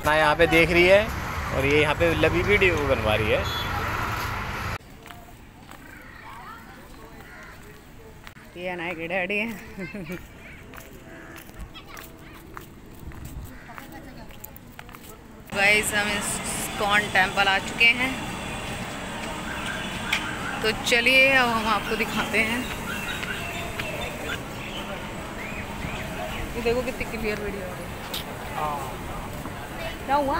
रत्ना यहाँ पे देख रही है और ये यहाँ पे लवी वीडियो बनवा रही है। ये अनाया के डैडी है। गाइस हम इस्कॉन टेम्पल आ चुके हैं, तो चलिए अब हम आपको दिखाते हैं। ये देखो कितनी क्लियर वीडियो है। क्या हुआ?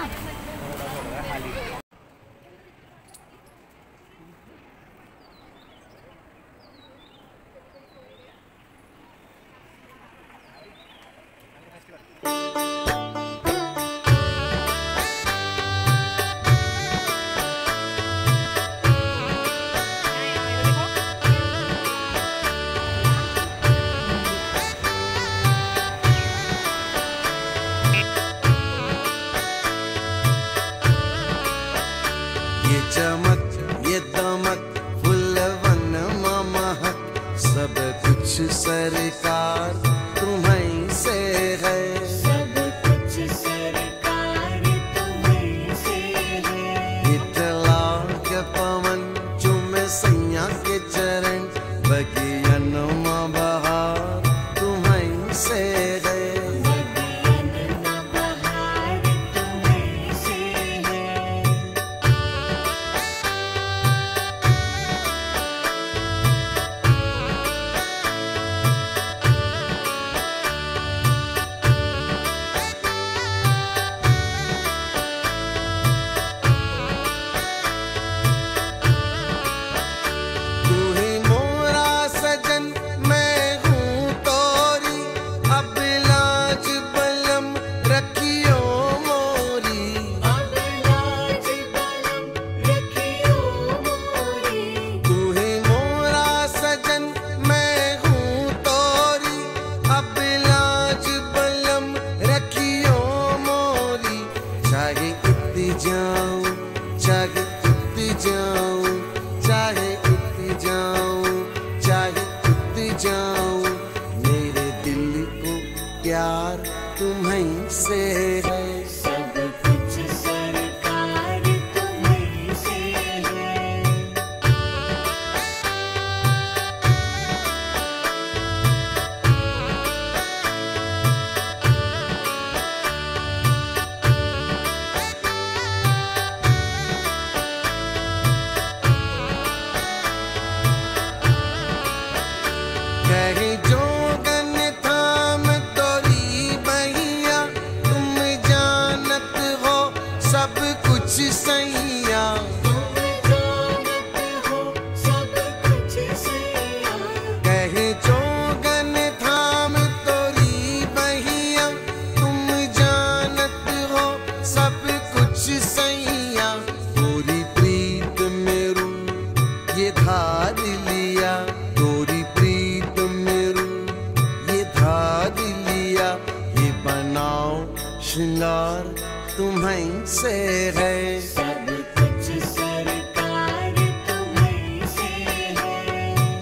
ये चमक ये दमक फुलवन महक सब कुछ सरकार तुम्हीं से है। सब कुछ सरकार तुम्हीं से है। इतला के पवन चुमे सैया के चरण बगियन में बहार तुम्हीं से है। मेरे दिल को प्यार तुम्हीं से है। सब कुछ सरकार तुम्हीं से है। कहीं जोगन थाम तोरी बहिया तुम जानत हो सब कुछ सैया। कहीं जोगन थाम तोरी बहिया तुम जानत हो सब कुछ सैया। तोरी प्रीत मेरू ये धार लिया, तोरी प्रीत मेरू ये धार लिया। ये बनाओ श्रृंगार तुम्हीं से है। सब कुछ सरकार तुम्हीं से है।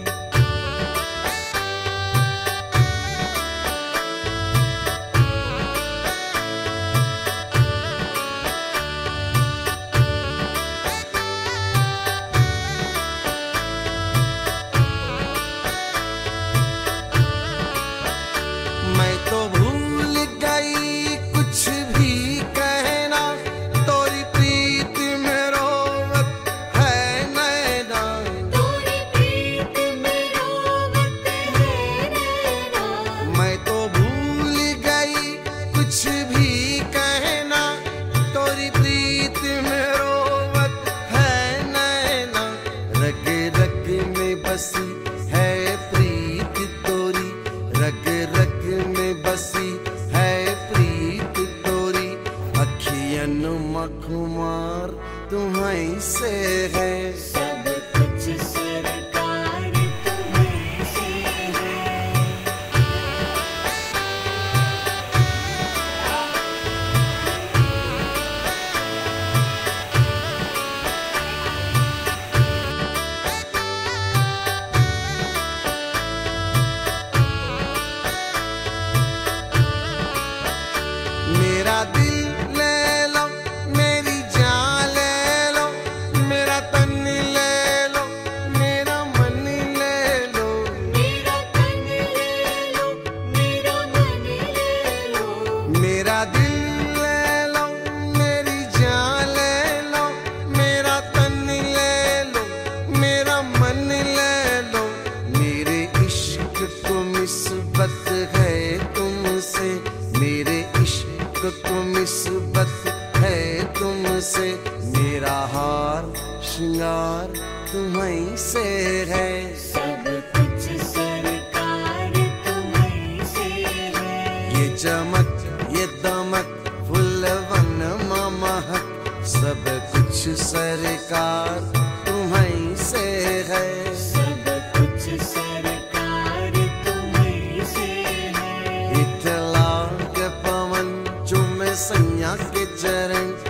मैं तो भूल गई कुछ भी कहना, तोरी प्रीत में रोवत है नैना। तोरी प्रीत में रोवत है नैना। मैं तो भूल गई कुछ भी कहना, तोरी प्रीत में रोवत है नैना। रग रग में बसी है प्रीत तोरी, रग रग में बसी है प्रीत तोरी। अखियन मखुमार तुम्हीं से है। सब कुछ सरकार तुम्हीं से है। मेरा दिल ले लो इश्क निस्बत है तुमसे, मेरा हार श्रृंगार तुम्हीं से है। सब कुछ सरकार तुम्हीं से है। ये चमक ये दमक फुलवन महक, सब कुछ सरकार तुम्हीं से है। सब कुछ सरकार तुम्हीं से है। इतला के पवन चुमे सैया के चरण,